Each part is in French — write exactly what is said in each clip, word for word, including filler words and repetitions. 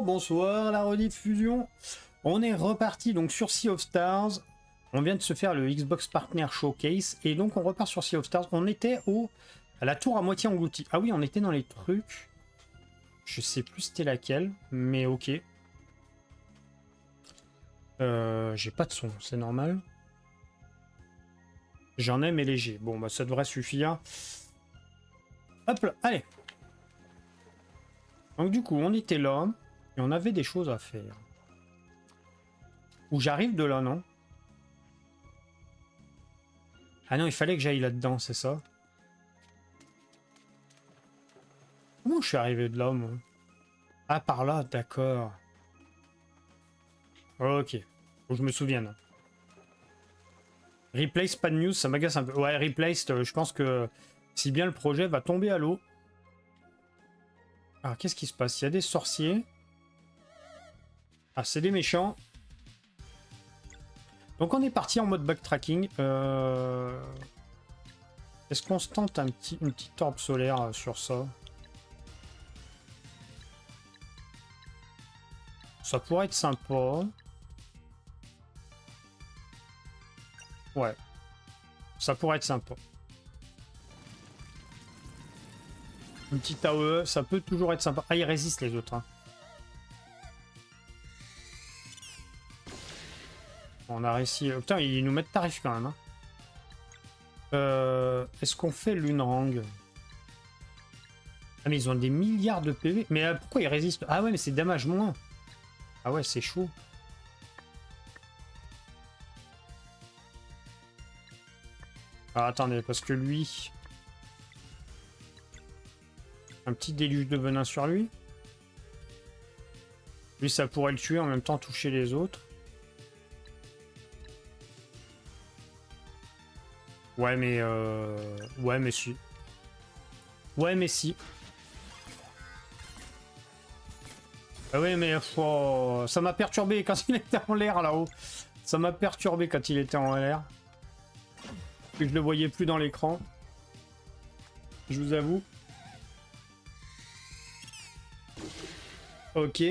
bonsoir, la rediffusion. On est reparti donc sur Sea of Stars. On vient de se faire le Xbox Partner Showcase et donc on repart sur Sea of Stars. On était au à la tour à moitié engloutie. Ah oui, on était dans les trucs. Je sais plus c'était laquelle, mais ok. Euh, J'ai pas de son, c'est normal. J'en ai mais léger. Bon bah ça devrait suffire. Hop là, allez. Donc du coup on était là et on avait des choses à faire. Où j'arrive de là, non? Ah non, il fallait que j'aille là-dedans, c'est ça? Comment je suis arrivé de là, moi? Ah, par là, d'accord. Ok. Faut que je me souvienne. Replace, pas de news, ça m'agace un peu. Ouais, Replaced, euh, je pense que si bien le projet va tomber à l'eau. Alors, qu'est-ce qui se passe? Il y a des sorciers. Ah, c'est des méchants. Donc, on est parti en mode backtracking. Euh... Est-ce qu'on se tente un petit, une petite orbe solaire sur ça? Ça pourrait être sympa. Ouais. Ça pourrait être sympa. Une petite A O E, ça peut toujours être sympa. Ah, ils résistent les autres. Hein. On a réussi... Putain, ils nous mettent tarif quand même. Hein. Euh, Est-ce qu'on fait l'Unrang? Ah, mais ils ont des milliards de P V. Mais euh, pourquoi ils résistent? Ah ouais, mais c'est dommage moins. Ah ouais, c'est chaud. Ah, attendez, parce que lui... Un petit déluge de venin sur lui. Lui, ça pourrait le tuer, en même temps toucher les autres. Ouais, mais... Euh... Ouais, mais si. Ouais, mais si. Ah ouais, mais... Oh, ça m'a perturbé quand il était en l'air, là-haut. Ça m'a perturbé quand il était en l'air. Que je le voyais plus dans l'écran. Je vous avoue. Ok.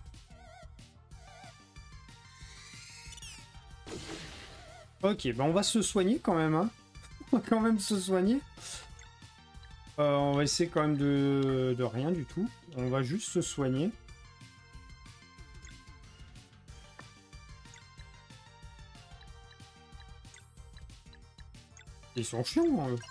Ok, bah on va se soigner quand même. Hein. On va quand même se soigner. Euh, on va essayer quand même de... de rien du tout. On va juste se soigner. Ils sont chiants. Eux.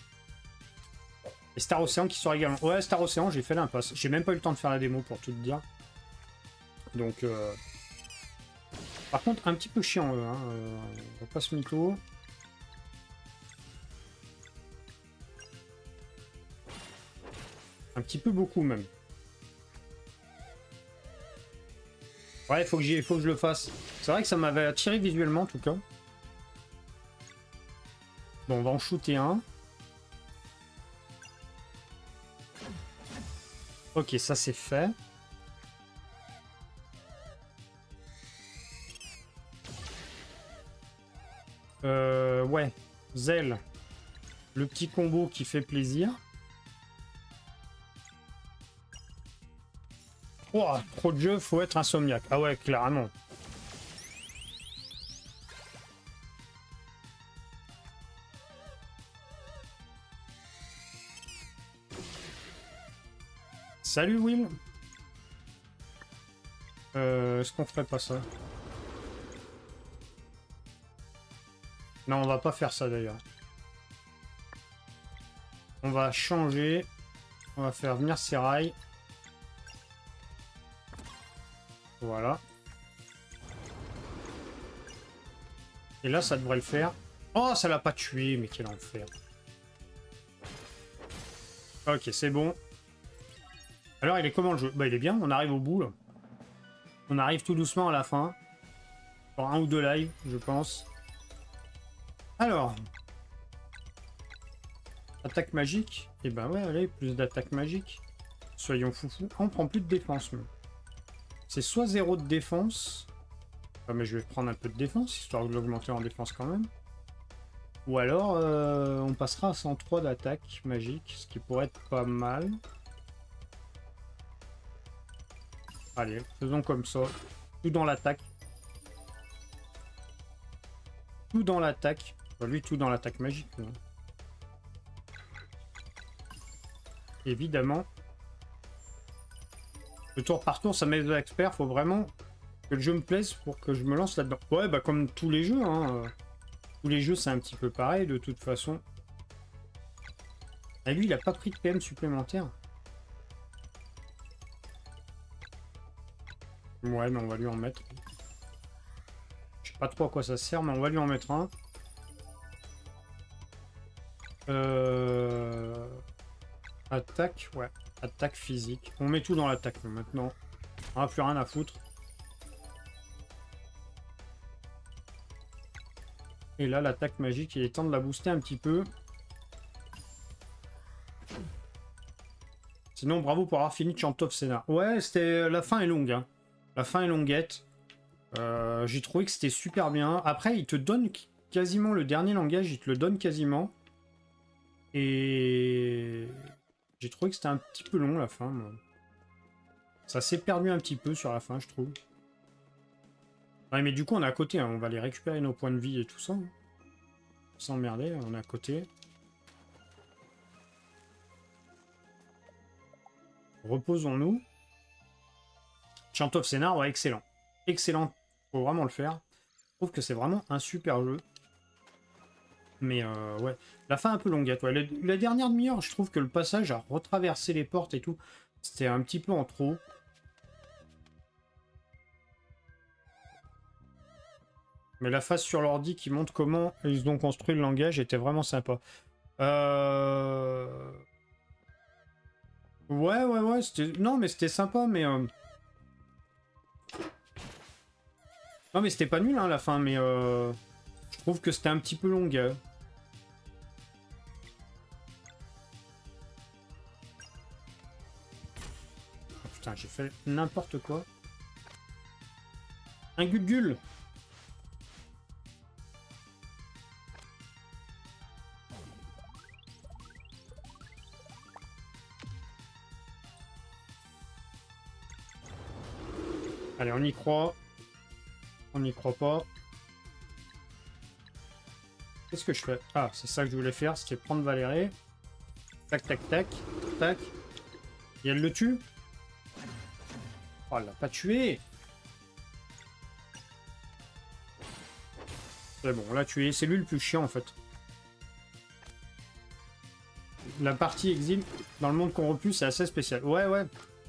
Et Star Ocean qui sort également. Ouais, Star Ocean, j'ai fait l'impasse. J'ai même pas eu le temps de faire la démo pour tout te dire. Donc... Euh... Par contre, un petit peu chiant, eux. Hein. Euh, on va pas se mytho. Un petit peu beaucoup, même. Ouais, il faut que j'y... faut que je le fasse. C'est vrai que ça m'avait attiré visuellement, en tout cas. Bon, on va en shooter un. Ok, ça c'est fait. Euh, ouais, Zell. Le petit combo qui fait plaisir. Oh, trop de jeux, faut être insomniaque. Ah ouais, clairement. Salut Will. Euh, Est-ce qu'on ferait pas ça? Non, on va pas faire ça d'ailleurs. On va changer. On va faire venir ces rails. Voilà. Et là, ça devrait le faire. Oh, ça l'a pas tué, mais quel enfer. Ok, c'est bon. Alors, il est comment le jeu? Bah, il est bien, on arrive au bout, là. On arrive tout doucement à la fin. Pour un ou deux lives, je pense. Alors. Attaque magique. Et ben ouais, allez, plus d'attaque magique. Soyons foufous. Ah, on prend plus de défense, mais. C'est soit zéro de défense. Ah, mais je vais prendre un peu de défense, histoire de l'augmenter en défense quand même. Ou alors, euh, on passera à cent trois d'attaque magique, ce qui pourrait être pas mal. Allez, faisons comme ça. Tout dans l'attaque. Tout dans l'attaque. Enfin, lui, tout dans l'attaque magique. Hein. Évidemment. Le tour par tour, ça met de l'expert. Faut vraiment que le jeu me plaise pour que je me lance là-dedans. Ouais, bah comme tous les jeux. Hein. Tous les jeux, c'est un petit peu pareil, de toute façon. Et lui, il a pas pris de P M supplémentaire. Ouais, mais on va lui en mettre. Je sais pas trop à quoi ça sert, mais on va lui en mettre un. Euh... Attaque, ouais. Attaque physique. On met tout dans l'attaque maintenant. On n'a plus rien à foutre. Et là, l'attaque magique, il est temps de la booster un petit peu. Sinon, bravo pour avoir fini Chant of Senna. Ouais, c'était... la fin est longue. Hein. La fin est longuette. Euh, J'ai trouvé que c'était super bien. Après, il te donne quasiment le dernier langage, il te le donne quasiment. Et... j'ai trouvé que c'était un petit peu long, la fin. Moi. Ça s'est perdu un petit peu sur la fin, je trouve. Ouais, mais du coup, on est à côté. Hein. On va aller récupérer nos points de vie et tout ça. Hein. Sans emmerder, on est à côté. Reposons-nous. Chant of Senna, ouais, excellent. Excellent. Faut vraiment le faire. Je trouve que c'est vraiment un super jeu. Mais euh, ouais, la fin un peu longuette. Ouais. La, la dernière demi-heure, je trouve que le passage à retraverser les portes et tout, c'était un petit peu en trop. Mais la phase sur l'ordi qui montre comment ils ont construit le langage était vraiment sympa. Euh... Ouais, ouais, ouais. C'était... Non, mais c'était sympa, mais... Euh... Non, mais c'était pas nul, hein, la fin, mais... Euh... Je trouve que c'était un petit peu long. Hein. Oh, putain, j'ai fait n'importe quoi. Un Gulgul. Allez, on y croit. On n'y croit pas. Qu'est-ce que je fais? Ah, c'est ça que je voulais faire, c'était prendre Valéré. Tac, tac, tac, tac. Et elle le tue? Oh, elle l'a pas tué! C'est bon, on l'a tué. C'est lui le plus chiant, en fait. La partie exil dans le monde corrompu, c'est assez spécial. Ouais, ouais.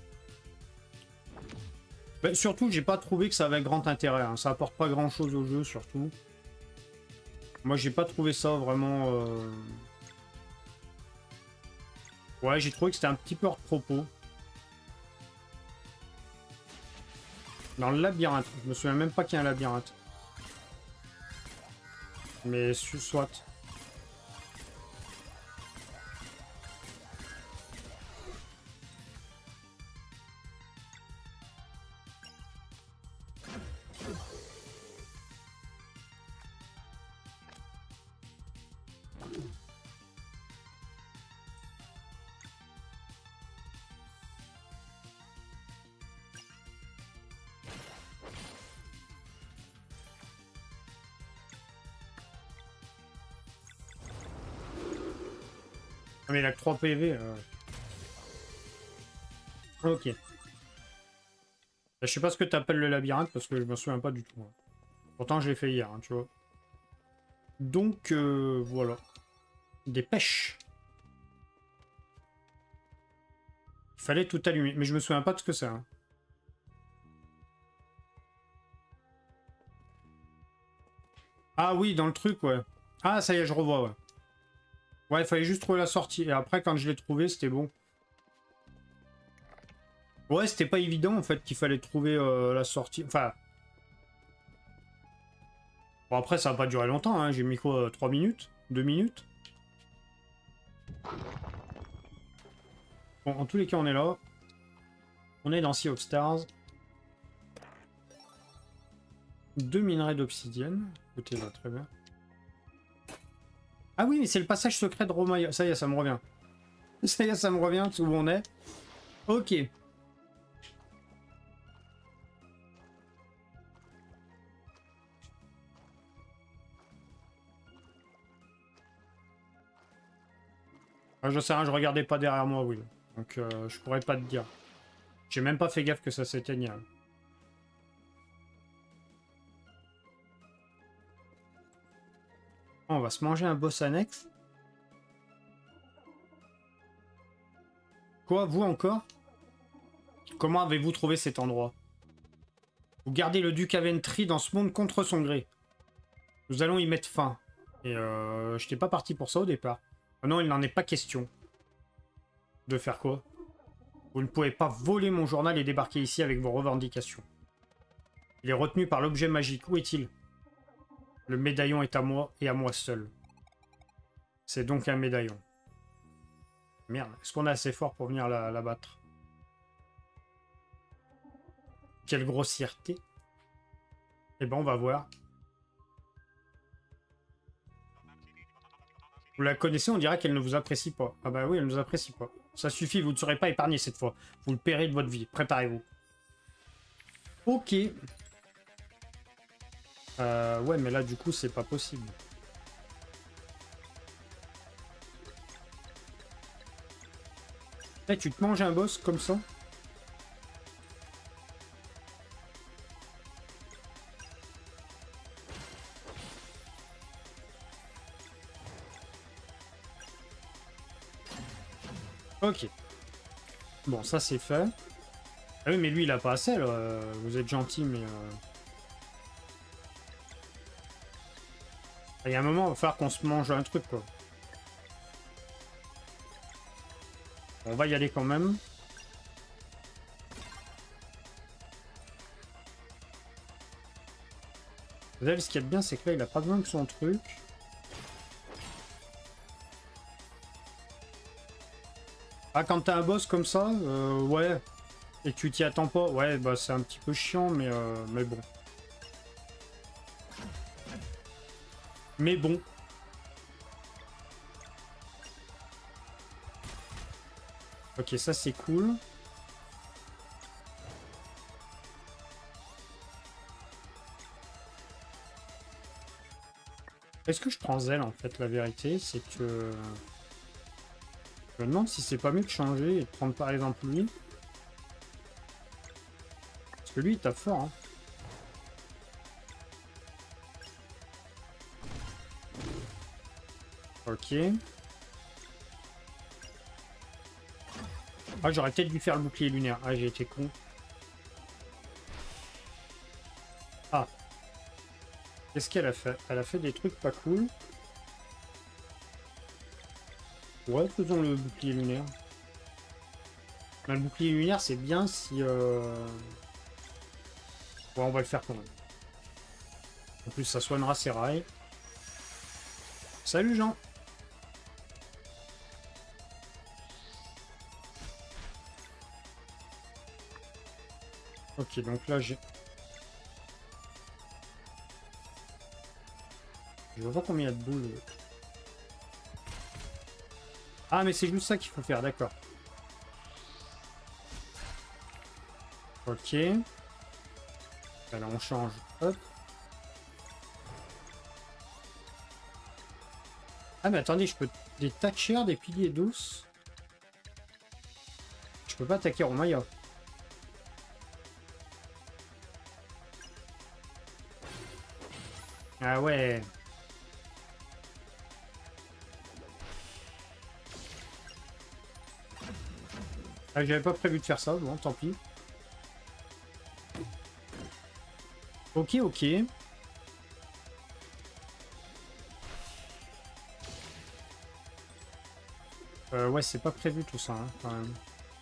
Ben, surtout, j'ai pas trouvé que ça avait grand intérêt. Hein. Ça apporte pas grand-chose au jeu, surtout. Moi, j'ai pas trouvé ça vraiment... Euh... Ouais, j'ai trouvé que c'était un petit peu hors de propos. Dans le labyrinthe. Je me souviens même pas qu'il y a un labyrinthe. Mais soit. Mais il a que trois P V. Euh... Ok. Je sais pas ce que tu appelles le labyrinthe parce que je me souviens pas du tout. Pourtant, je l'ai fait hier, hein, tu vois. Donc, euh, voilà. Des pêches. Il fallait tout allumer. Mais je me souviens pas de ce que c'est. Hein. Ah oui, dans le truc, ouais. Ah, ça y est, je revois, ouais. Ouais, il fallait juste trouver la sortie. Et après, quand je l'ai trouvé, c'était bon. Ouais, c'était pas évident, en fait, qu'il fallait trouver euh, la sortie. Enfin... Bon, après, ça va pas durer longtemps, hein. J'ai mis quoi, trois minutes? deux minutes? Bon, en tous les cas, on est là. On est dans Sea of Stars. Deux minerais d'obsidienne. Écoutez, là, très bien. Ah oui, mais c'est le passage secret de Romaya. Ça y est, ça me revient. Ça y est, ça me revient où on est. Ok. Ah, je sais rien, je regardais pas derrière moi, Will. Donc euh, je pourrais pas te dire. J'ai même pas fait gaffe que ça s'éteignait. On va se manger un boss annexe. Quoi, vous encore? Comment avez-vous trouvé cet endroit? Vous gardez le duc Aventry dans ce monde contre son gré. Nous allons y mettre fin. Et euh, je n'étais pas parti pour ça au départ. Oh non, il n'en est pas question. De faire quoi? Vous ne pouvez pas voler mon journal et débarquer ici avec vos revendications. Il est retenu par l'objet magique. Où est-il? Le médaillon est à moi et à moi seul. C'est donc un médaillon. Merde, est-ce qu'on est assez fort pour venir la, la battre? Quelle grossièreté. Eh ben, on va voir. Vous la connaissez, on dirait qu'elle ne vous apprécie pas. Ah bah oui, elle ne nous apprécie pas. Ça suffit, vous ne serez pas épargné cette fois. Vous le paierez de votre vie. Préparez-vous. Ok. Euh, ouais, mais là, du coup, c'est pas possible. Hey, tu te manges un boss comme ça? Ok. Bon, ça c'est fait. Ah oui, mais lui, il a pas assez, là. Vous êtes gentil, mais... Euh... Il y a un moment, il va falloir qu'on se mange un truc, quoi. On va y aller quand même. Vous savez, ce qu'il y a de bien, c'est que là, il a pas besoin de son truc. Ah, quand t'as un boss comme ça, euh, ouais, et que tu t'y attends pas, ouais, bah c'est un petit peu chiant, mais, euh, mais bon. Mais bon. Ok, ça c'est cool. Est-ce que je prends Zell, en fait, la vérité, c'est que... Je me demande si c'est pas mieux de changer et de prendre par exemple lui. Parce que lui, il tape fort, hein. Ok. Ah, j'aurais peut-être dû faire le bouclier lunaire. Ah, j'ai été con. Ah. Qu'est-ce qu'elle a fait? Elle a fait des trucs pas cool. Ouais, faisons le bouclier lunaire. Mais le bouclier lunaire, c'est bien si... Euh... Ouais, on va le faire quand même. En plus, ça soignera ses rails. Salut, Jean. Ok, donc là, j'ai... Je vois pas combien il y a de boules. Ah, mais c'est juste ça qu'il faut faire, d'accord. Ok. Alors, on change. Hop. Ah, mais attendez, je peux... Des Thatchers, des piliers douces. Je peux pas attaquer Romaya. Ah ouais. Ah, j'avais pas prévu de faire ça, bon, tant pis. Ok, ok. Euh, ouais, c'est pas prévu tout ça, hein, quand même.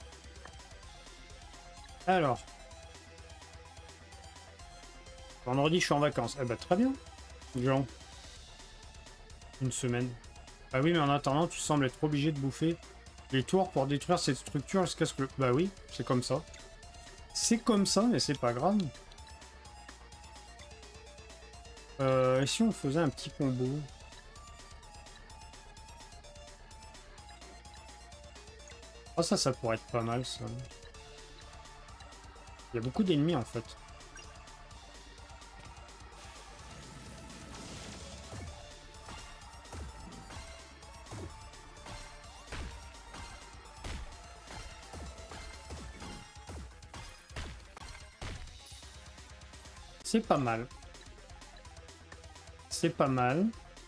Alors. Vendredi, je suis en vacances. Ah bah, très bien. Jean. Une semaine. Bah oui, mais en attendant, tu sembles être obligé de bouffer les tours pour détruire cette structure jusqu'à ce que... Bah oui, c'est comme ça. C'est comme ça, mais c'est pas grave. Euh, et si on faisait un petit combo? Oh, ça, ça pourrait être pas mal, ça. Il y a beaucoup d'ennemis, en fait. C'est pas mal. C'est pas mal.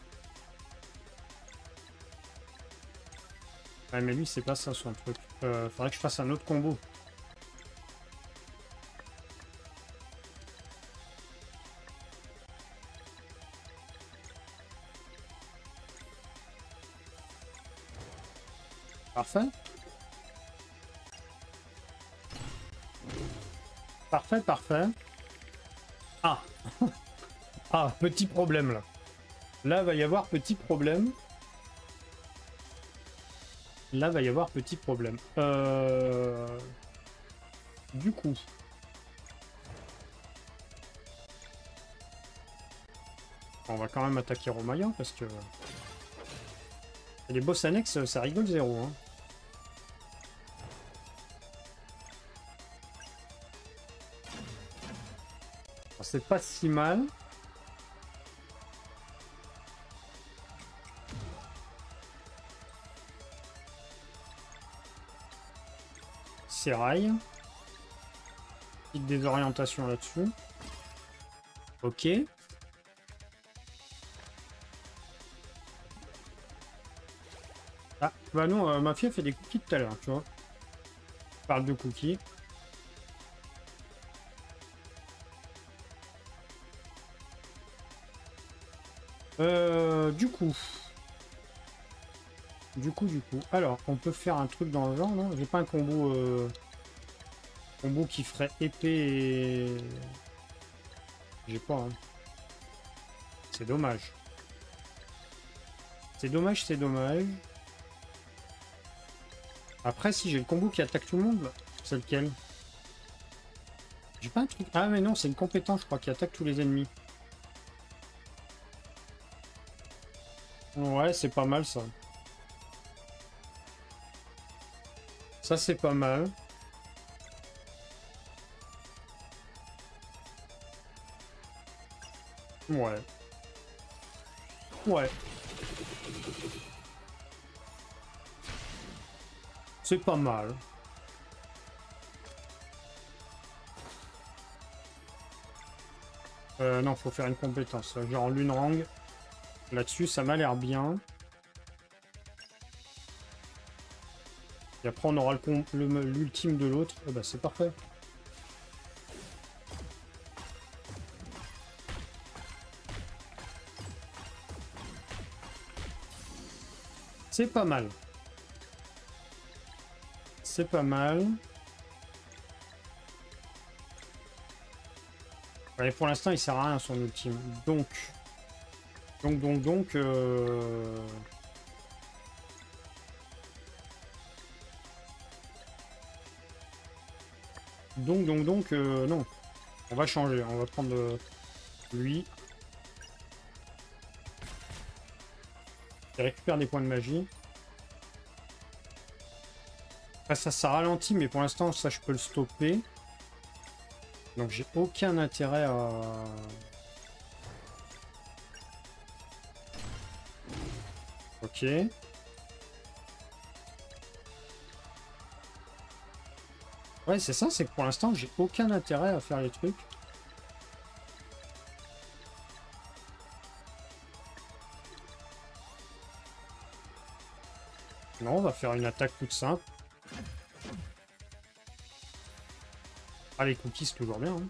Ouais, mais lui, c'est pas ça son truc. Euh, faudrait que je fasse un autre combo. Parfait. Parfait, parfait. Ah. Ah, petit problème là. Là, va y avoir petit problème. Là, va y avoir petit problème. Euh... Du coup. On va quand même attaquer Romaya parce que... Les boss annexes, ça rigole zéro. Hein. C'est pas si mal. Sérail. Petite désorientation là-dessus. Ok. Ah, bah non, euh, ma fille a fait des cookies tout à l'heure, tu vois. Je parle de cookies. Euh, du coup. Du coup, du coup. Alors, on peut faire un truc dans le genre, non? J'ai pas un combo... Euh... Combo qui ferait épée et... J'ai pas, hein. C'est dommage. C'est dommage, c'est dommage. Après, si j'ai le combo qui attaque tout le monde, c'est lequel? J'ai pas un truc... Ah mais non, c'est une compétence, je crois, qui attaque tous les ennemis. Ouais, c'est pas mal, ça. Ça, c'est pas mal. Ouais. Ouais. C'est pas mal. Euh, non, faut faire une compétence. Genre Lunrang. Là-dessus, ça m'a l'air bien. Et après, on aura l'ultime de l'autre. Eh ben, c'est parfait. C'est pas mal. C'est pas mal. Ouais, pour l'instant, il sert à rien son ultime. Donc, donc, donc, donc. Euh... Donc, donc, donc, euh, non. On va changer. On va prendre euh, lui. Il récupère des points de magie. Après, ça, ça ralentit, mais pour l'instant, ça, je peux le stopper. Donc, j'ai aucun intérêt à... Ok. Ouais, c'est ça, c'est que pour l'instant, j'ai aucun intérêt à faire les trucs. Non, on va faire une attaque toute simple. Ah, les cookies, c'est toujours bien. Hein.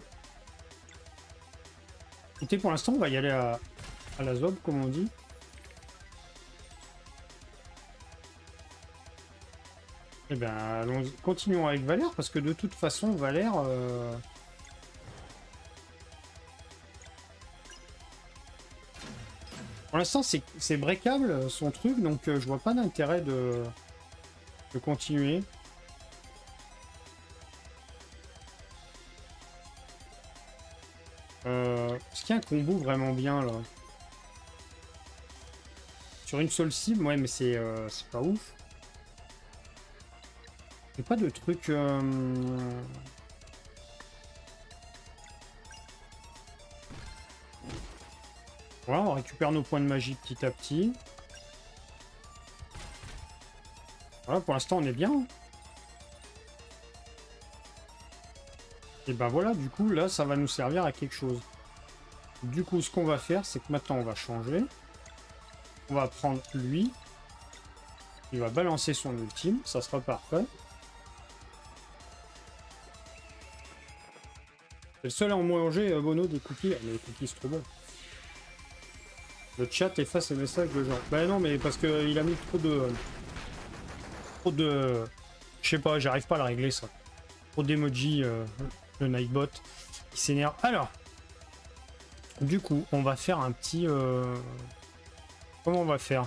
Écoutez, pour l'instant, on va y aller à, à la zob, comme on dit. Eh bien, allons continuons avec Valère, parce que de toute façon, Valère... Euh... Pour l'instant, c'est breakable, son truc, donc euh, je vois pas d'intérêt de... de continuer. Euh... Est-ce qu'il y a un combo vraiment bien, là? Sur une seule cible, ouais, mais c'est euh, c'est pas ouf. Il n'y a pas de truc... Euh... Voilà, on récupère nos points de magie petit à petit. Voilà, pour l'instant, on est bien. Et ben voilà, du coup, là, ça va nous servir à quelque chose. Du coup, ce qu'on va faire, c'est que maintenant, on va changer. On va prendre lui. Il va balancer son ultime. Ça sera parfait. C'est le seul à en manger, euh, Bono, des cookies. Ah, mais les cookies, c'est trop bon. Le chat efface les messages de gens. Bah non, mais parce qu'il a mis trop de... Trop de... Je sais pas, j'arrive pas à le régler, ça. Trop d'emoji, euh, le Nightbot. Il s'énerve. Alors... Du coup, on va faire un petit... Euh... Comment on va faire?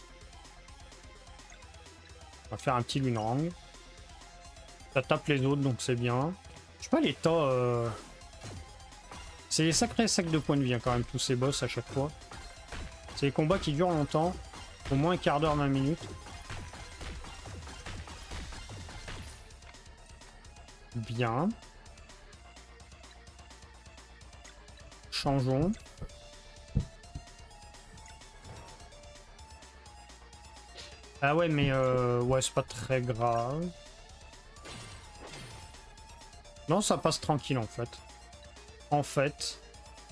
On va faire un petit Lunarang. Ça tape les autres, donc c'est bien. Je sais pas, les tas... Euh... C'est des sacrés sacs de points de vie, hein, quand même, tous ces boss à chaque fois. C'est des combats qui durent longtemps. Au moins un quart d'heure, vingt minutes. Bien. Changeons. Ah ouais, mais euh, ouais, c'est pas très grave. Non, ça passe tranquille en fait. En fait.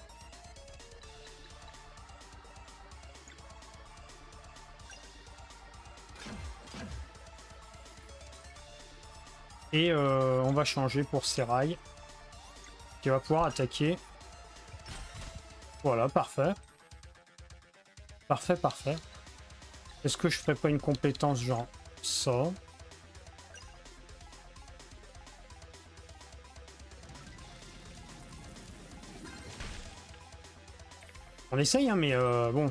Et euh, on va changer pour Serail. Qui va pouvoir attaquer. Voilà, parfait. Parfait, parfait. Est-ce que je ferais pas une compétence genre ça? On essaye, hein, mais euh, bon.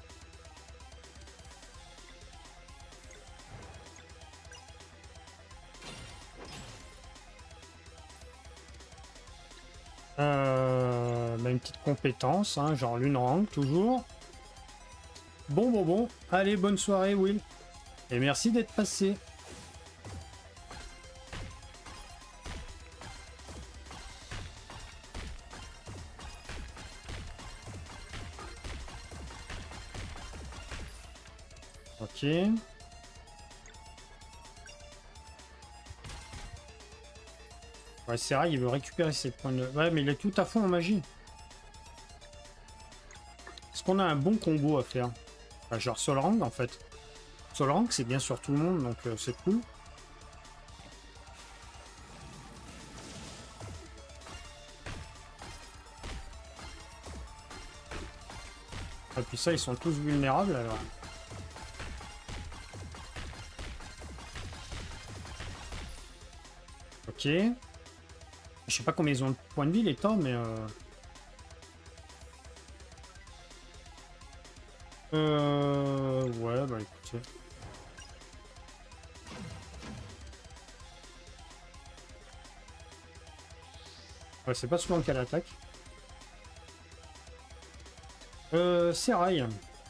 Euh, bah une petite compétence, hein, genre Lunarang, toujours. Bon, bon, bon. Allez, bonne soirée, Will. Et merci d'être passé. Ok. Ouais, c'est vrai, il veut récupérer ses points de... Ouais, mais il est tout à fond en magie. Est-ce qu'on a un bon combo à faire? Enfin, genre Solrang, en fait. Solrang, c'est bien sur tout le monde, donc euh, c'est cool. Et puis ça, ils sont tous vulnérables, alors. Ok. Je sais pas combien ils ont de points de vie, les temps, mais... Euh... euh... Ouais, bah écoutez. Ouais, c'est pas souvent qu'elle attaque. Euh... Serail.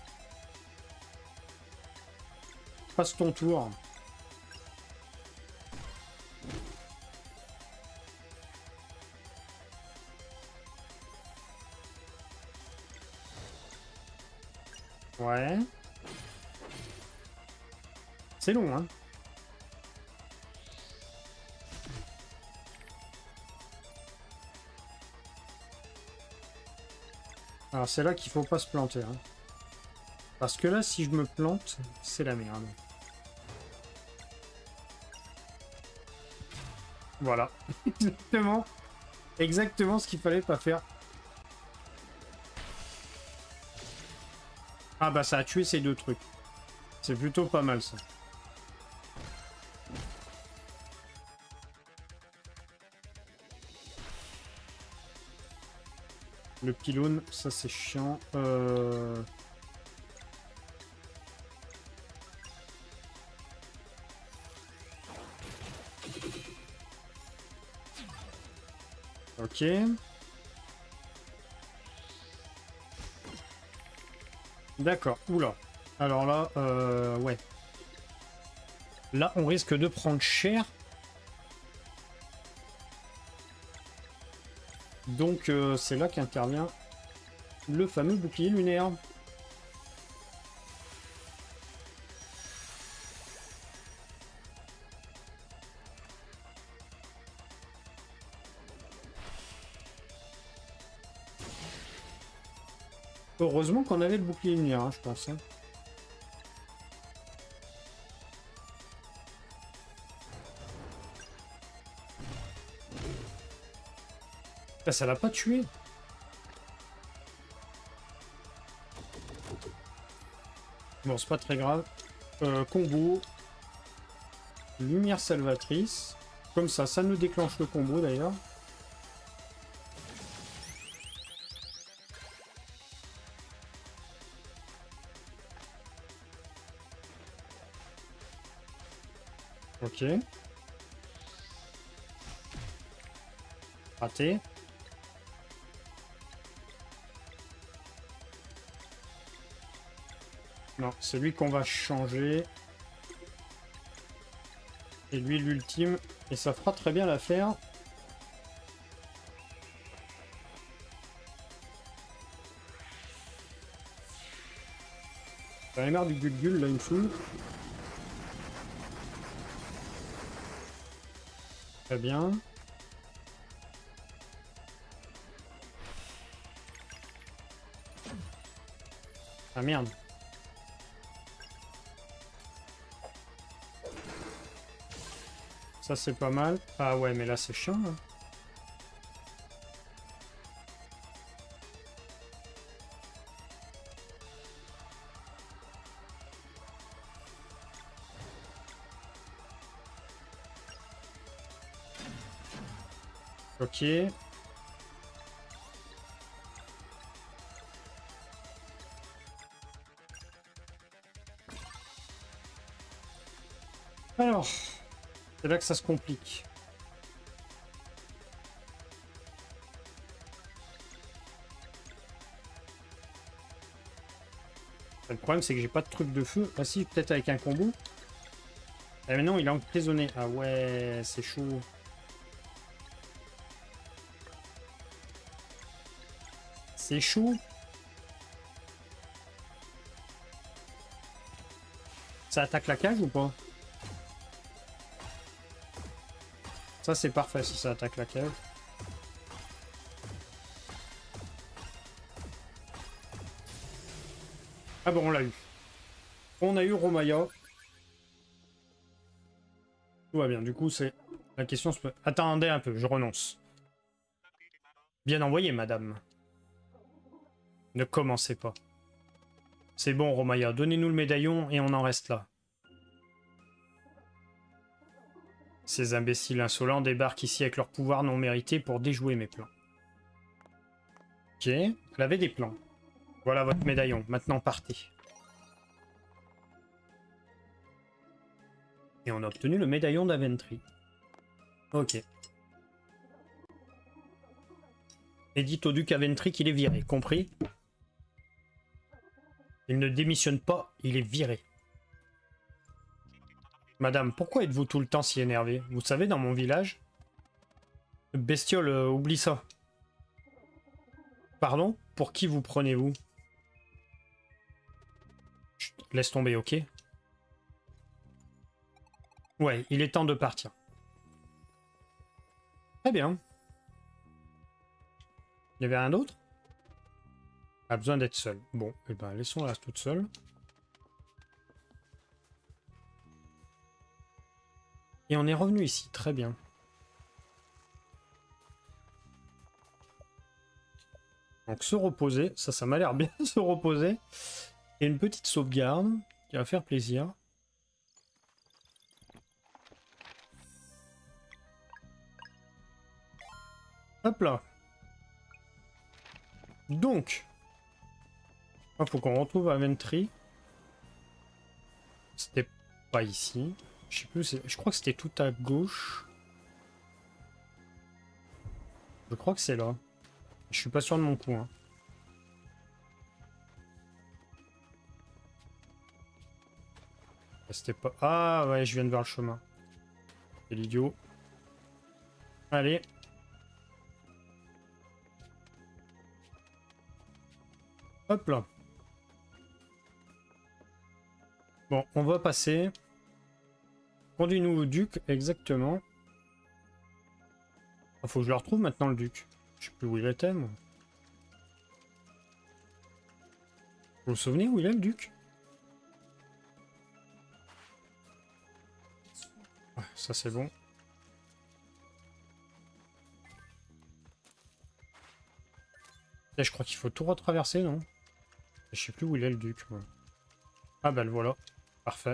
Passe ton tour. Ouais. C'est long, hein. Alors c'est là qu'il faut pas se planter, hein. Parce que là, si je me plante, c'est la merde. Voilà. Exactement. Exactement ce qu'il fallait pas faire. Ah bah ça a tué ces deux trucs. C'est plutôt pas mal ça. Le pylône, ça c'est chiant. Euh... Ok. D'accord. Oula. Alors là, euh, ouais. Là, on risque de prendre cher. Donc, euh, c'est là qu'intervient le fameux bouclier lunaire. Heureusement qu'on avait le bouclier lumière, hein, je pense. Hein. Ah, ça l'a pas tué. Bon, c'est pas très grave. Euh, combo. Lumière salvatrice. Comme ça, ça nous déclenche le combo d'ailleurs. Ok. Raté. Non, c'est lui qu'on va changer. Et lui l'ultime. Et ça fera très bien l'affaire. J'en ai marre du Gulgul là, il me fout. Très bien. Ah merde. Ça c'est pas mal. Ah ouais, mais là c'est chiant. Hein. Ok. Alors, c'est là que ça se complique. Le problème, c'est que j'ai pas de truc de feu. Ah si, peut-être avec un combo. Ah mais non, il est emprisonné. Ah ouais, c'est chaud. C'est chaud. Ça attaque la cage ou pas? Ça c'est parfait si ça attaque la cage. Ah bon, on l'a eu. On a eu Romaya. Tout va bien. Du coup, c'est la question. Se peut... Attendez un peu, je renonce. Bien envoyé, madame. Ne commencez pas. C'est bon, Romaya. Donnez-nous le médaillon et on en reste là. Ces imbéciles insolents débarquent ici avec leur pouvoir non mérité pour déjouer mes plans. Ok, elle avait des plans. Voilà votre médaillon. Maintenant, partez. Et on a obtenu le médaillon d'Aventry. Ok. Et dites au duc Aventry qu'il est viré, compris? Il ne démissionne pas, il est viré. Madame, pourquoi êtes-vous tout le temps si énervée? Vous savez, dans mon village... Bestiole, euh, oublie ça. Pardon? Pour qui vous prenez-vous? Laisse tomber, ok? Ouais, il est temps de partir. Très bien. Il y avait un autre? A besoin d'être seul. Bon, eh ben, laissons-la toute seule. Et on est revenu ici, très bien. Donc se reposer, ça, ça m'a l'air bien se reposer. Et une petite sauvegarde qui va faire plaisir. Hop là. Donc, il faut qu'on retrouve Aventry. C'était pas ici. Je sais plus, je crois que c'était tout à gauche. Je crois que c'est là. Je suis pas sûr de mon coup. Hein. C'était pas... Ah ouais, je viens de voir le chemin. C'est l'idiot. Allez. Hop là. Bon, on va passer. Conduis-nous au duc, exactement. Il faut que je le retrouve maintenant, le duc. Je sais plus où il était, moi. Vous vous souvenez où il est, le duc? Ouais, ça c'est bon. Là, je crois qu'il faut tout retraverser, non? Je sais plus où il est, le duc, moi. Ah bah le voilà. Parfait.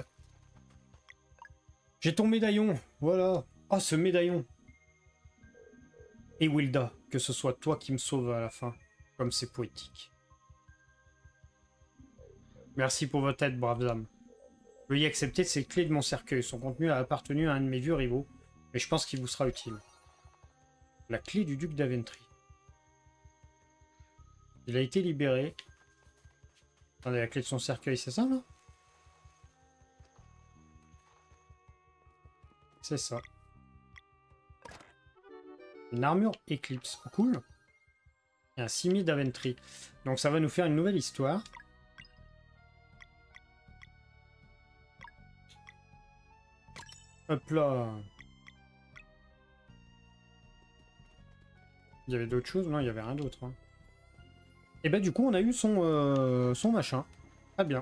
J'ai ton médaillon. Voilà. Oh, ce médaillon. Et Wilda, que ce soit toi qui me sauve à la fin. Comme c'est poétique. Merci pour votre aide, braves âmes. Veuillez accepter ces clés de mon cercueil. Son contenu a appartenu à un de mes vieux rivaux, mais je pense qu'il vous sera utile. La clé du duc d'Aventry. Il a été libéré. Attendez, la clé de son cercueil, c'est ça, là? C'est ça. Une armure éclipse. Cool. Et un Simi d'Aventry. Donc ça va nous faire une nouvelle histoire. Hop là. Il y avait d'autres choses? Non, il y avait rien d'autre. Hein. Et bah du coup, on a eu son, euh, son machin. Très bien.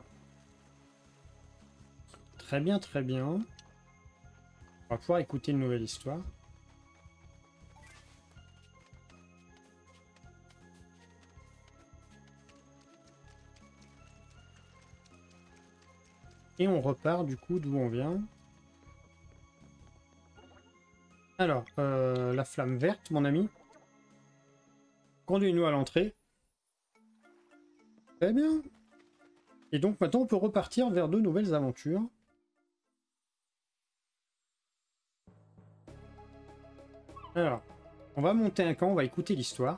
Très bien, très bien. On va pouvoir écouter une nouvelle histoire. Et on repart du coup d'où on vient. Alors, euh, la flamme verte, mon ami. Conduis-nous à l'entrée. Très bien. Et donc maintenant, on peut repartir vers de nouvelles aventures. Alors, on va monter un camp, on va écouter l'histoire.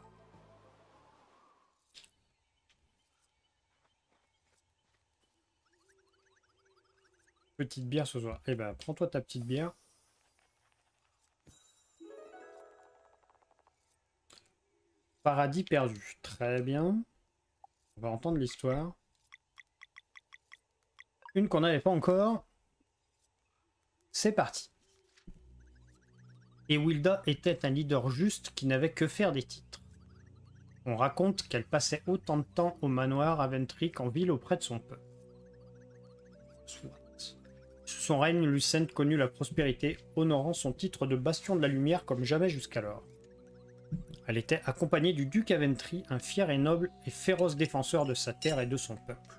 Petite bière ce soir. Eh ben, prends-toi ta petite bière. Paradis perdu. Très bien. On va entendre l'histoire. Une qu'on n'avait pas encore. C'est parti. Et Wilda était un leader juste qui n'avait que faire des titres. On raconte qu'elle passait autant de temps au manoir Aventry qu'en ville auprès de son peuple. Soit. Sous son règne, Lucent connut la prospérité, honorant son titre de bastion de la lumière comme jamais jusqu'alors. Elle était accompagnée du duc Aventry, un fier et noble et féroce défenseur de sa terre et de son peuple.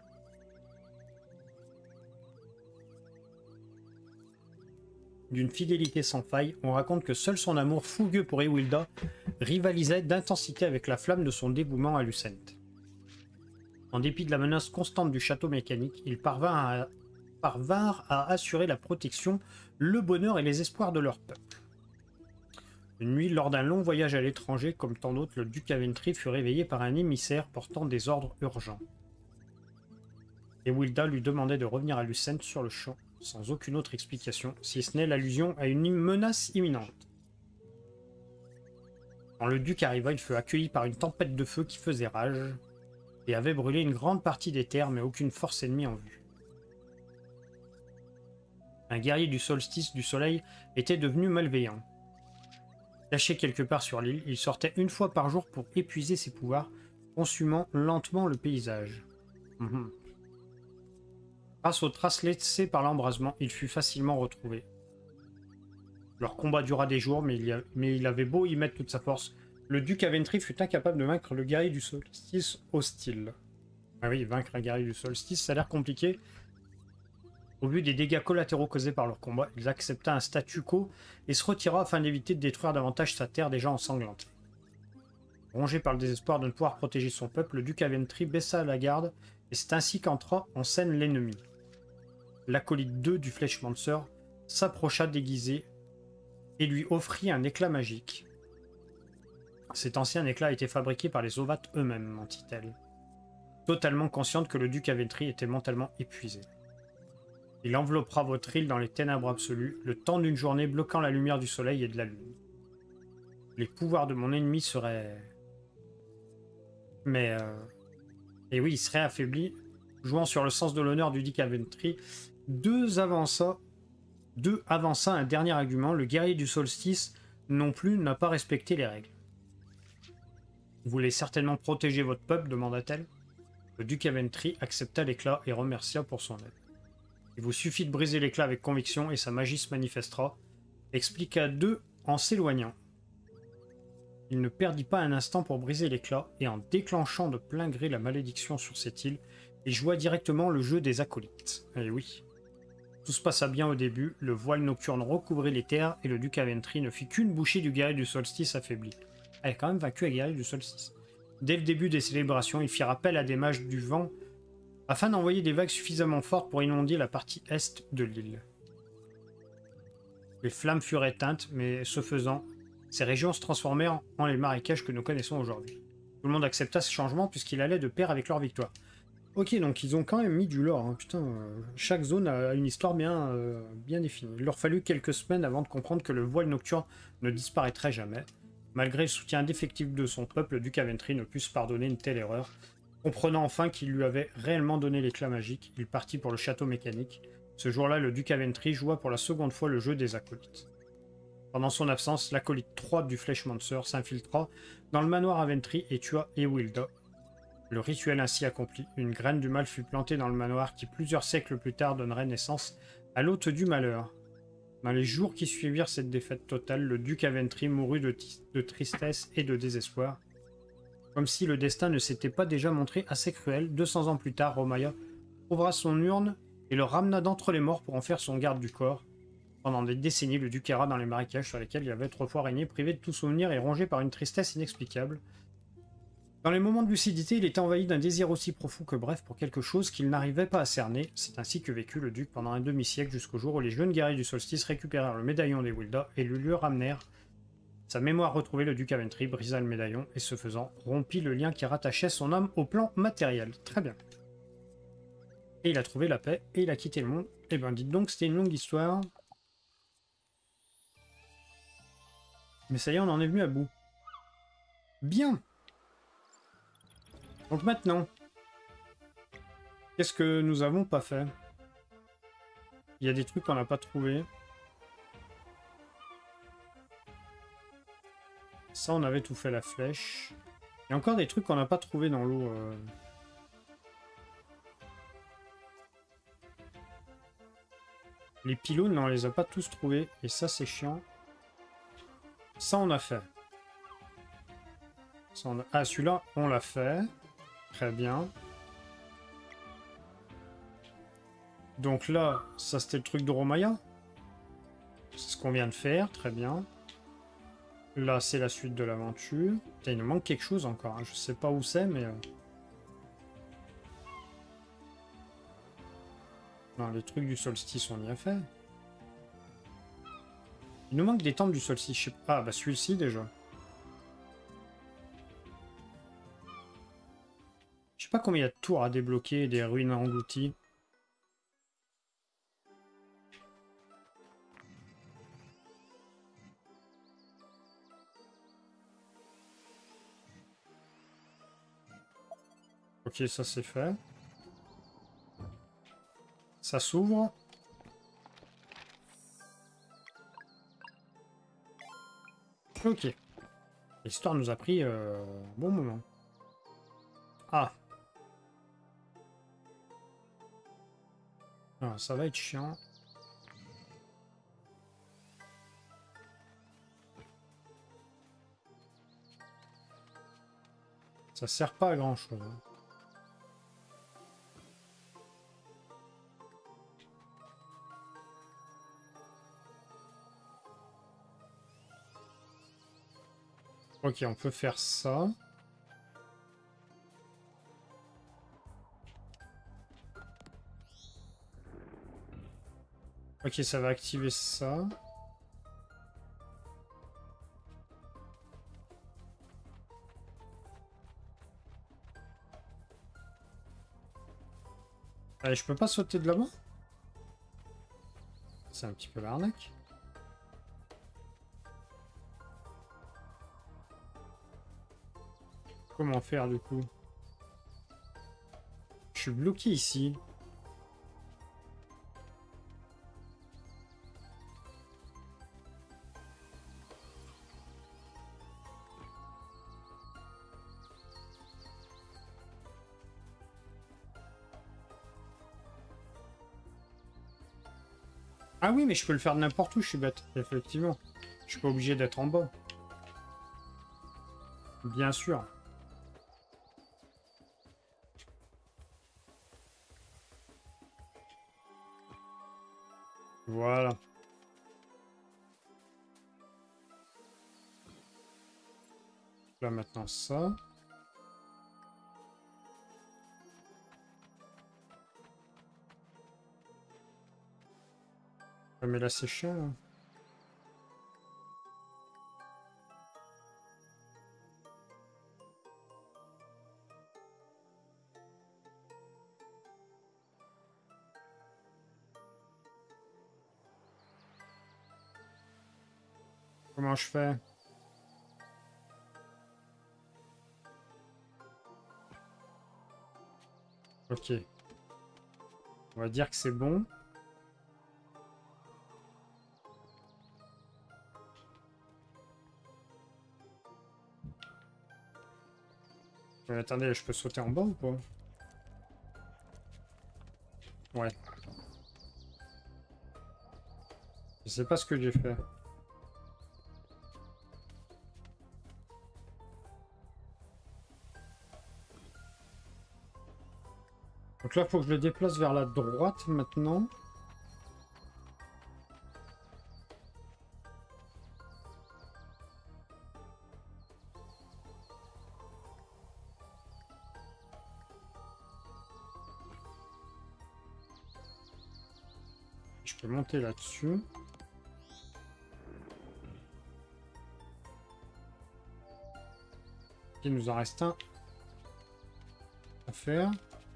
D'une fidélité sans faille, on raconte que seul son amour fougueux pour Ewilda rivalisait d'intensité avec la flamme de son dévouement à Lucent. En dépit de la menace constante du château mécanique, ils parvinrent à, parvinrent à assurer la protection, le bonheur et les espoirs de leur peuple. Une nuit, lors d'un long voyage à l'étranger, comme tant d'autres, le duc Aventry fut réveillé par un émissaire portant des ordres urgents. Ewilda lui demandait de revenir à Lucent sur le champ, sans aucune autre explication, si ce n'est l'allusion à une menace imminente. Quand le duc arriva, il fut accueilli par une tempête de feu qui faisait rage, et avait brûlé une grande partie des terres, mais aucune force ennemie en vue. Un guerrier du solstice du soleil était devenu malveillant. Caché quelque part sur l'île, il sortait une fois par jour pour épuiser ses pouvoirs, consumant lentement le paysage. Mmh. Grâce aux traces laissées par l'embrasement, il fut facilement retrouvé. Leur combat dura des jours, mais il, a... mais il avait beau y mettre toute sa force, le duc Aventry fut incapable de vaincre le guerrier du solstice hostile. Ah oui, vaincre un guerrier du solstice, ça a l'air compliqué. Au vu des dégâts collatéraux causés par leur combat, il accepta un statu quo et se retira afin d'éviter de détruire davantage sa terre déjà ensanglantée. Rongé par le désespoir de ne pouvoir protéger son peuple, le duc Aventry baissa la garde et c'est ainsi qu'entra en scène l'ennemi. L'acolyte deux du Fleshmancer s'approcha déguisé et lui offrit un éclat magique. Cet ancien éclat était fabriqué par les Ovates eux-mêmes, mentit-elle, totalement consciente que le duc Aventry était mentalement épuisé. Il enveloppera votre île dans les ténèbres absolues, le temps d'une journée bloquant la lumière du soleil et de la lune. Les pouvoirs de mon ennemi seraient... Mais... Euh... Et oui, il serait affaibli, jouant sur le sens de l'honneur du duc Aventry. Deux avança... Deux avança un dernier argument, le guerrier du solstice non plus n'a pas respecté les règles. Vous voulez certainement protéger votre peuple, demanda-t-elle. Le duc Aventry accepta l'éclat et remercia pour son aide. Il vous suffit de briser l'éclat avec conviction et sa magie se manifestera, expliqua deux en s'éloignant. Il ne perdit pas un instant pour briser l'éclat, et en déclenchant de plein gré la malédiction sur cette île, il joua directement le jeu des acolytes. Eh oui. Tout se passa bien au début, le voile nocturne recouvrit les terres, et le duc Aventry ne fit qu'une bouchée du guerrier du solstice affaibli. Elle a quand même vaincu un guerrier du solstice. Dès le début des célébrations, il fit appel à des mages du vent, afin d'envoyer des vagues suffisamment fortes pour inonder la partie est de l'île. Les flammes furent éteintes, mais ce faisant, ces régions se transformèrent en les marécages que nous connaissons aujourd'hui. Tout le monde accepta ce changement puisqu'il allait de pair avec leur victoire. Ok, donc ils ont quand même mis du lore, hein. Putain, euh, chaque zone a une histoire bien, euh, bien définie. Il leur fallut quelques semaines avant de comprendre que le voile nocturne ne disparaîtrait jamais. Malgré le soutien indéfectible de son peuple, le duc Aventry ne put se pardonner une telle erreur. Comprenant enfin qu'il lui avait réellement donné l'éclat magique, il partit pour le château mécanique. Ce jour-là, le duc Aventry joua pour la seconde fois le jeu des acolytes. Pendant son absence, l'acolyte trois du Fleshmancer s'infiltra dans le manoir Aventry et tua Ewilda. Le rituel ainsi accompli, une graine du mal fut plantée dans le manoir qui, plusieurs siècles plus tard, donnerait naissance à l'hôte du malheur. Dans les jours qui suivirent cette défaite totale, le duc Aventry mourut de, de tristesse et de désespoir. Comme si le destin ne s'était pas déjà montré assez cruel, deux cents ans plus tard, Romaya ouvra son urne et le ramena d'entre les morts pour en faire son garde du corps. Pendant des décennies, le duc erra dans les marécages sur lesquels il avait autrefois régné, privé de tout souvenir et rongé par une tristesse inexplicable. Dans les moments de lucidité, il était envahi d'un désir aussi profond que bref pour quelque chose qu'il n'arrivait pas à cerner. C'est ainsi que vécut le duc pendant un demi-siècle jusqu'au jour où les jeunes guerriers du solstice récupérèrent le médaillon d'Ewilda et le lui ramenèrent. Sa mémoire retrouvée, le duc Aventry brisa le médaillon et, ce faisant, rompit le lien qui rattachait son âme au plan matériel. Très bien. Et il a trouvé la paix et il a quitté le monde. Eh ben, dites donc, c'était une longue histoire. Mais ça y est, on en est venu à bout. Bien. Donc maintenant, qu'est-ce que nous avons pas fait? Il y a des trucs qu'on n'a pas trouvés. Ça, on avait tout fait, la flèche. Il y a encore des trucs qu'on n'a pas trouvés dans l'eau. Euh... Les pylônes, non, on les a pas tous trouvés. Et ça, c'est chiant. Ça, on a fait. Ça, on a... Ah, celui-là, on l'a fait. Très bien. Donc là, ça, c'était le truc de Romaya. C'est ce qu'on vient de faire. Très bien. Là, c'est la suite de l'aventure. Il nous manque quelque chose encore. Hein. Je sais pas où c'est, mais... Euh... Non, les trucs du solstice, on y a fait. Il nous manque des temples du solstice. Je sais pas. Ah, bah celui-ci, déjà. Je sais pas combien il y a de tours à débloquer et des ruines englouties. Ok, ça c'est fait. Ça s'ouvre. Ok. L'histoire nous a pris euh, un bon moment. Ah. Ah, ça va être chiant. Ça sert pas à grand chose. Ok, on peut faire ça. Ok, ça va activer ça. Allez, je peux pas sauter de là-bas? C'est un petit peu l'arnaque. Comment faire du coup? Je suis bloqué ici. Ah oui, mais je peux le faire de n'importe où, je suis bête. Effectivement. Je suis pas obligé d'être en bas. Bien sûr. Voilà. Là maintenant ça. Ah, mais là c'est chiant. Là. Comment je fais? Ok. On va dire que c'est bon. Mais attendez, je peux sauter en bas ou pas? Ouais. Je sais pas ce que j'ai fait. Donc là, il faut que je le déplace vers la droite maintenant. Je peux monter là-dessus. Il nous en reste un à faire.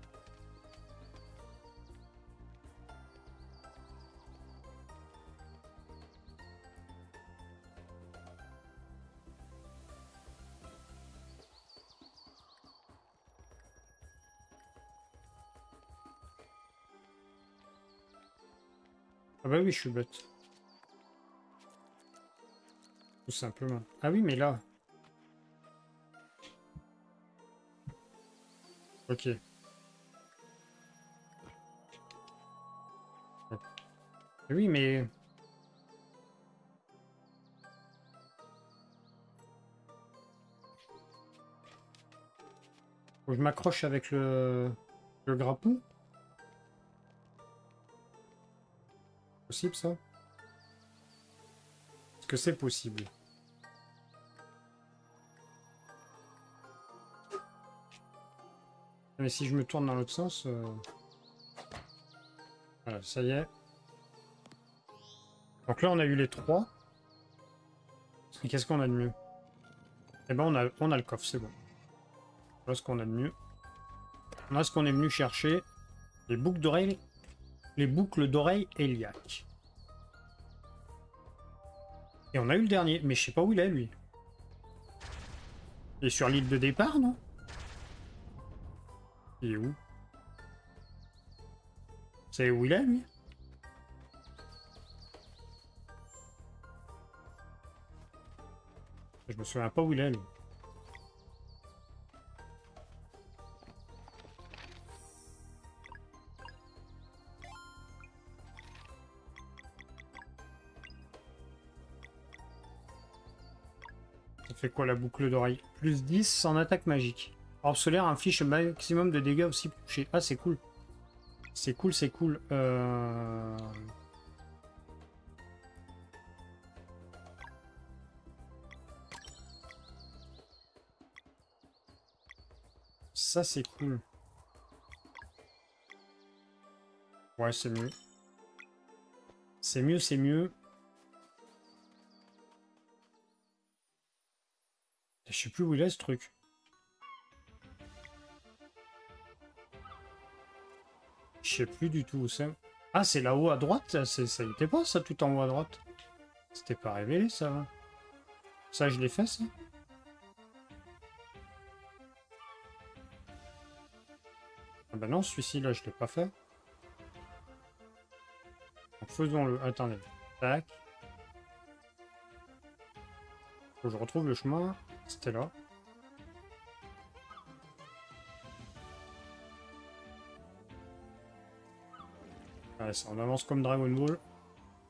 Ah bah oui, je suis bête. Tout simplement. Ah oui, mais là... Ok. Oui, mais... Faut que je m'accroche avec le... le grappon. Possible, ça? Est-ce que c'est possible? Mais si je me tourne dans l'autre sens... euh, Voilà, ça y est. Donc là, on a eu les trois. Et qu'est-ce qu'on a de mieux? Eh ben, on a, on a le coffre, c'est bon. Voilà ce qu'on a de mieux. On a ce qu'on est venu chercher. Les boucles d'oreilles... Les boucles d'oreilles Eliac. Et on a eu le dernier. Mais je sais pas où il est, lui. Il est sur l'île de départ, non? Il est où? C'est où il est, lui? Je me souviens pas où il est, lui. Ça fait quoi, la boucle d'oreille? Plus dix en attaque magique. Orbe solaire inflige un maximum de dégâts aussi touchés. Ah, c'est cool. C'est cool, c'est cool. Euh... Ça, c'est cool. Ouais, c'est mieux. C'est mieux, c'est mieux. Je sais plus où il est, ce truc. Je sais plus du tout où c'est. Ah, c'est là-haut à droite? Ça ça y était pas, ça, tout en haut à droite? C'était pas révélé, ça. Ça, je l'ai fait, ça? Ah bah non, celui-ci, là, je l'ai pas fait. Donc, faisons-le. Attendez. Tac. Faut que je retrouve le chemin. C'était là. Allez, ça, on avance comme Dragon Ball.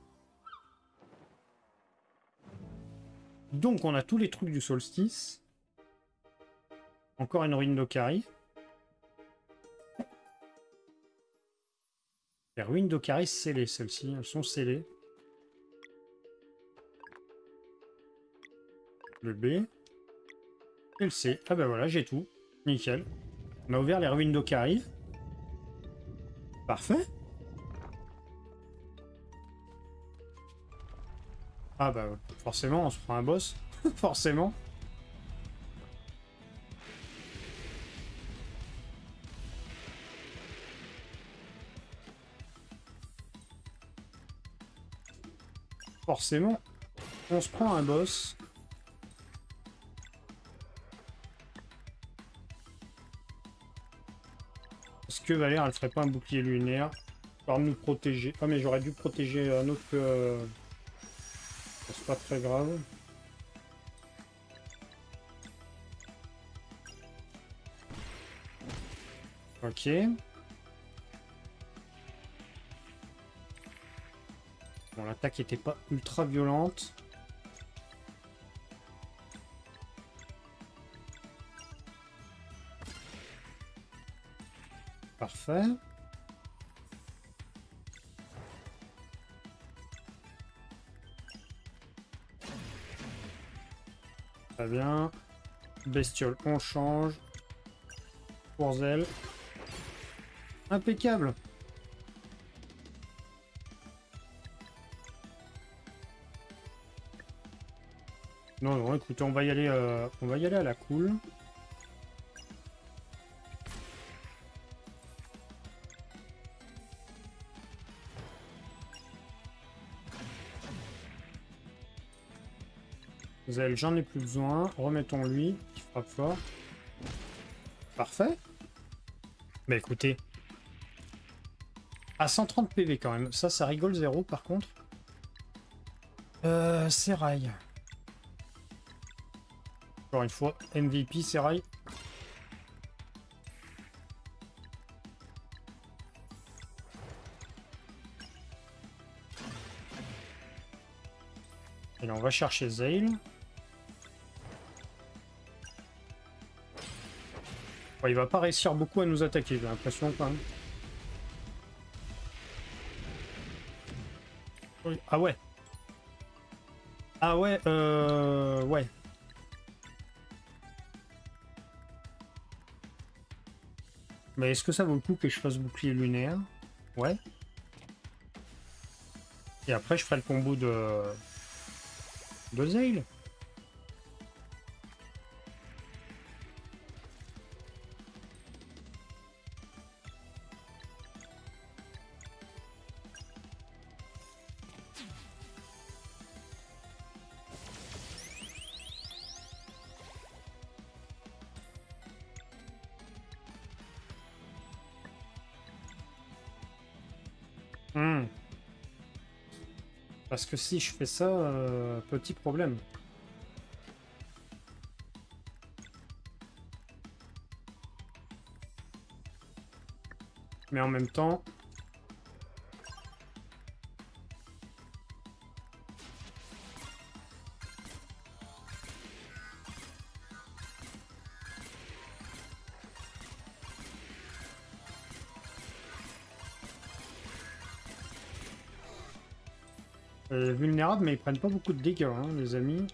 Donc on a tous les trucs du solstice. Encore une ruine d'Okari. Les ruines d'Okari scellées, celles-ci, elles sont scellées. Le B. Et le C. Ah ben voilà, j'ai tout. Nickel. On a ouvert les ruines d'Okari. Parfait. Ah bah forcément, on se prend un boss. Forcément. Forcément, on se prend un boss. Est-ce que Valère, elle ferait pas un bouclier lunaire pour nous protéger? Ah mais j'aurais dû protéger un autre que... Euh... C'est pas très grave. Ok. Bon, l'attaque était pas ultra violente. Parfait. Très bien. Bestiole, on change. Pour zèle. Impeccable. Non, non, écoutez, on va y aller, euh, on va y aller à la cool. Zèle, j'en ai plus besoin. Remettons-lui, qui frappe fort. Parfait. Bah écoutez. À cent trente P V quand même. Ça, ça rigole zéro par contre. Euh, Serail. Encore une fois, M V P, Serail. Et là, on va chercher Zale. Bon, il va pas réussir beaucoup à nous attaquer, j'ai l'impression quand même. Ah ouais. Ah ouais, euh... ouais. Mais est-ce que ça vaut le coup que je fasse bouclier lunaire? Ouais. Et après, je ferai le combo de... de Zale. Hmm. Parce que si je fais ça, euh, petit problème. Mais en même temps... Euh, vulnérables, mais ils prennent pas beaucoup de dégâts, hein, les amis.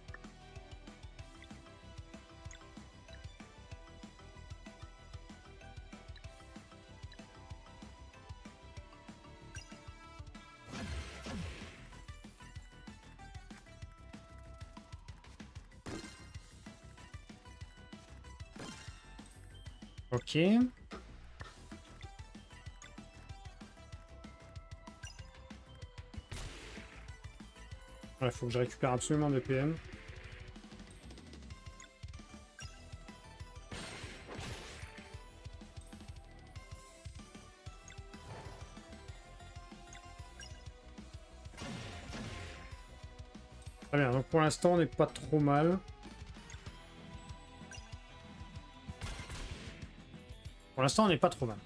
Ok. Il faut que je récupère absolument des P M. Très bien, donc pour l'instant on n'est pas trop mal. Pour l'instant on n'est pas trop mal.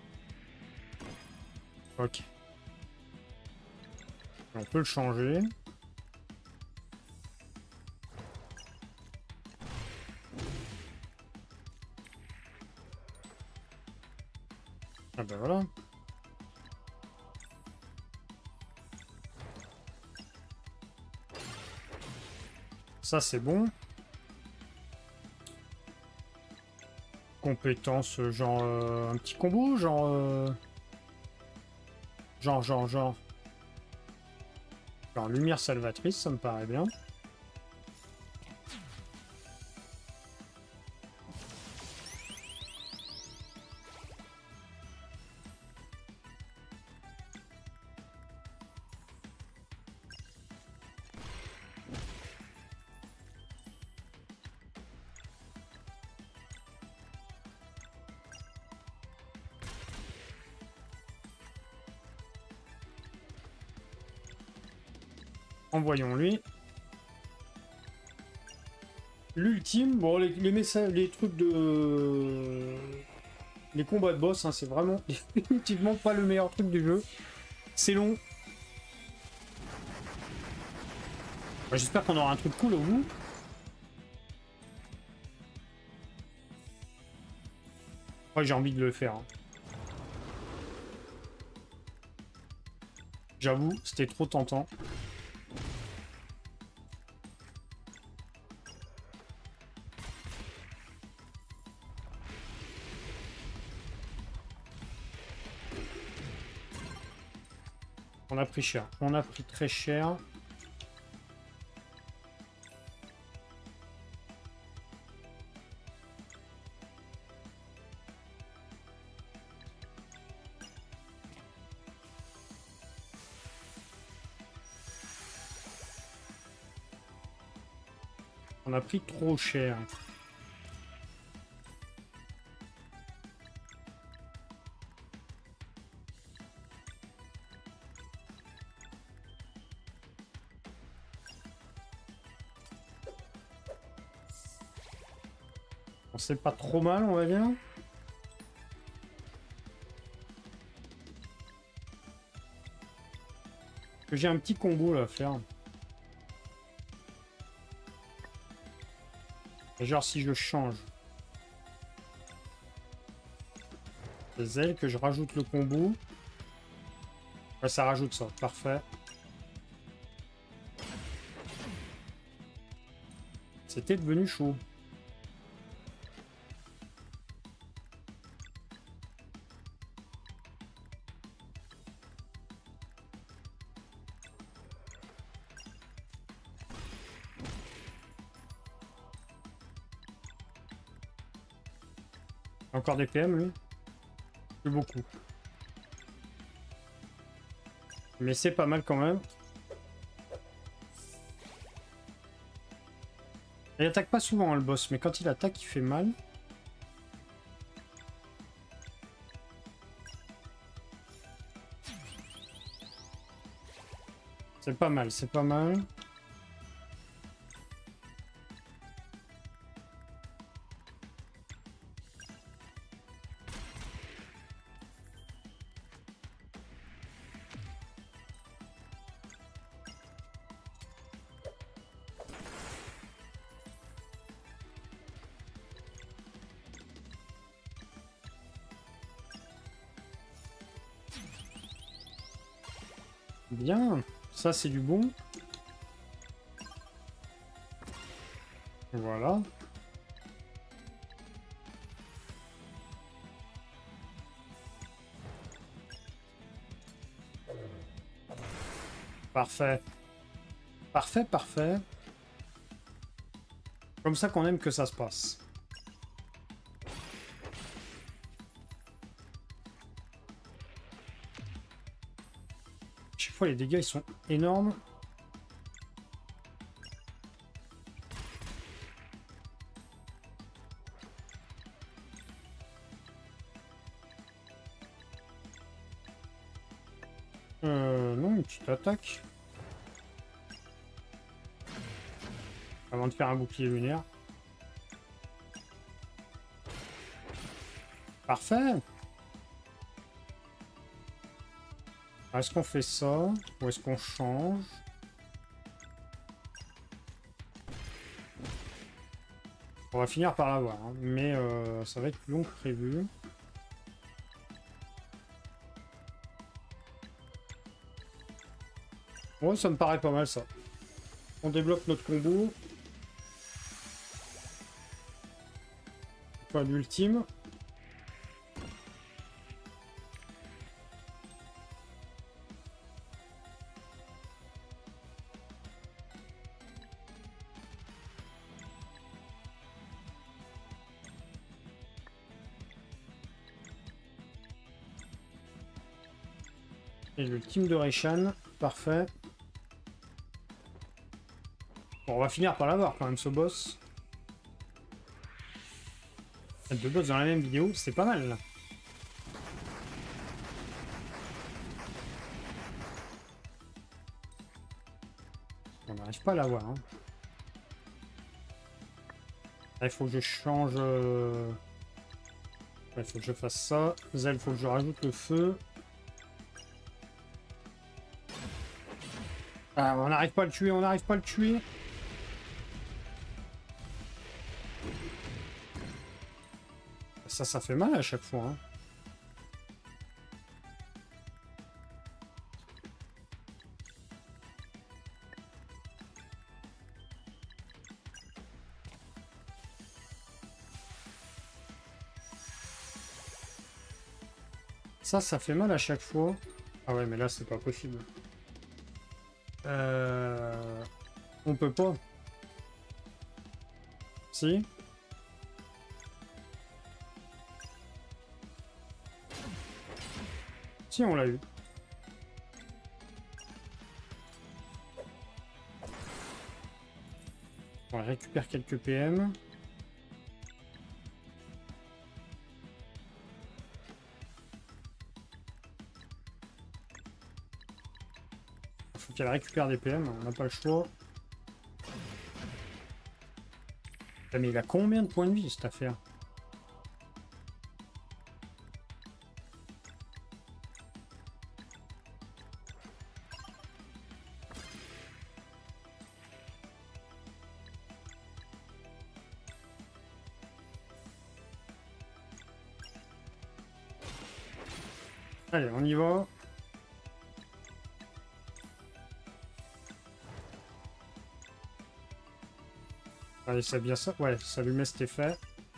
Ok. On peut le changer. Ça, c'est bon. Compétence, genre... Euh, un petit combo, genre... Euh... Genre, genre, genre... Genre, lumière salvatrice, ça me paraît bien. Envoyons-lui. L'ultime, bon, les, les messages, les trucs de... Les combats de boss, hein, c'est vraiment définitivement pas le meilleur truc du jeu. C'est long. Bah, j'espère qu'on aura un truc cool au bout. Ouais, j'ai envie de le faire. Hein. J'avoue, c'était trop tentant. On a pris cher. On a pris très cher. On a pris trop cher. On sait pas trop mal, on va dire. Que j'ai un petit combo là à faire. Et genre si je change les ailes, que je rajoute le combo. Ouais, ça rajoute ça, parfait. C'était devenu chaud. Encore des P M, lui? Plus beaucoup. Mais c'est pas mal quand même. Il attaque pas souvent, hein, le boss, mais quand il attaque, il fait mal. C'est pas mal, c'est pas mal. Bien, ça c'est du bon. Voilà. Parfait. Parfait, parfait. Comme ça qu'on aime que ça se passe. Chaque fois les dégâts ils sont énormes. Euh, non, une petite attaque. Avant de faire un bouclier lunaire. Parfait. Est-ce qu'on fait ça? Ou est-ce qu'on change? On va finir par l'avoir, hein. Mais euh, ça va être plus long que prévu. Ouais, ça me paraît pas mal ça. On débloque notre combo. Pas l'ultime. Et l'ultime de Reshan, parfait. Bon, on va finir par l'avoir quand même ce boss. Deux boss dans la même vidéo, c'est pas mal là. On n'arrive pas à l'avoir. Hein. Il faut que je change... Euh... Il ouais, faut que je fasse ça. Zel, il faut que je rajoute le feu. Ah, on n'arrive pas à le tuer, on n'arrive pas à le tuer. Ça, ça fait mal à chaque fois. Hein. Ça, ça fait mal à chaque fois. Ah ouais, mais là, c'est pas possible. Euh... On peut pas. Si. Si, on l'a eu. On récupère quelques P M. Faut qu'elle récupère des P M, on n'a pas le choix. Mais il a combien de points de vie cette affaire? Allez, on y va. Allez, c'est bien ça. Ouais, ça lui met cet effet.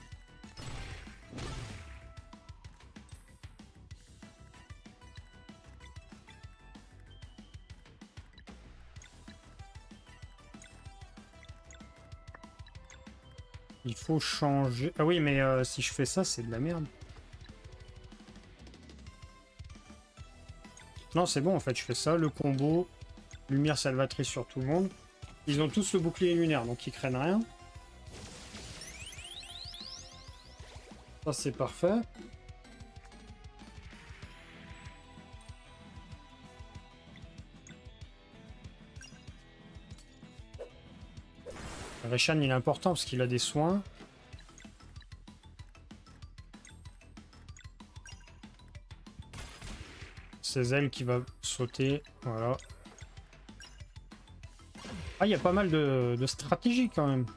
Il faut changer... Ah oui, mais euh, si je fais ça, c'est de la merde. Non, c'est bon, en fait, je fais ça, le combo. Lumière salvatrice sur tout le monde. Ils ont tous le bouclier lunaire, donc ils craignent rien. Ça, c'est parfait. Reshan, il est important parce qu'il a des soins. C'est Zel qui va sauter. Voilà. Ah, il y a pas mal de, de stratégies quand même.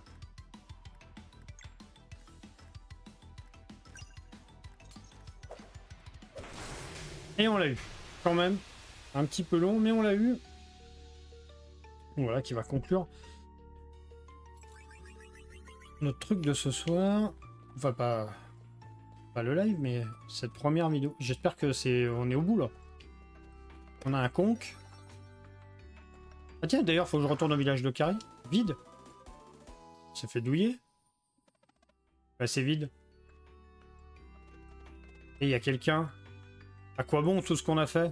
Et on l'a eu. Quand même. Un petit peu long, mais on l'a eu. Voilà, qui va conclure notre truc de ce soir. Enfin, pas, pas le live, mais cette première vidéo. J'espère que c'est... On est au bout, là. On a un conque. Ah tiens, d'ailleurs, faut que je retourne au village de Kari. Vide. C'est fait douiller. Bah, c'est vide. Et il y a quelqu'un. À quoi bon tout ce qu'on a fait?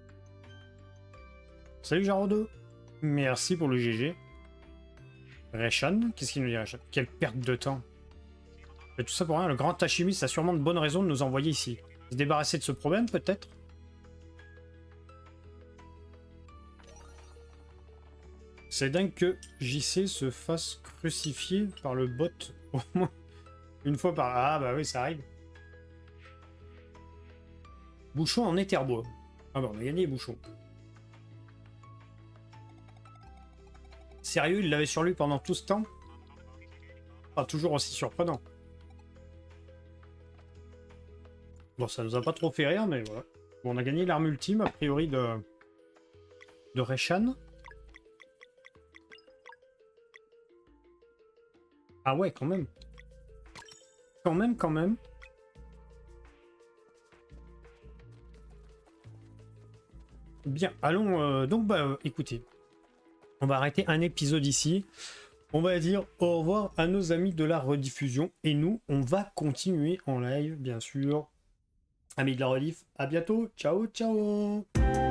Salut Jarod. Merci pour le G G. Reshan, qu'est-ce qu'il nous dit Reshan? Quelle perte de temps. Et tout ça pour rien, le grand alchimiste a sûrement de bonnes raisons de nous envoyer ici. Se débarrasser de ce problème, peut-être? C'est dingue que J C se fasse crucifier par le bot au moins une fois par... Ah bah oui, ça arrive. Bouchon en étherbois. Ah bah on a gagné Bouchon. Sérieux, il l'avait sur lui pendant tout ce temps? Pas toujours aussi surprenant. Bon, ça nous a pas trop fait rire, mais voilà. Bon, on a gagné l'arme ultime, a priori, de... de Reshan. Ah ouais, quand même. Quand même, quand même. Bien, allons... Euh, donc, bah, euh, écoutez. On va arrêter un épisode ici. On va dire au revoir à nos amis de la rediffusion. Et nous, on va continuer en live, bien sûr. Amis de la rediff, à bientôt. Ciao, ciao.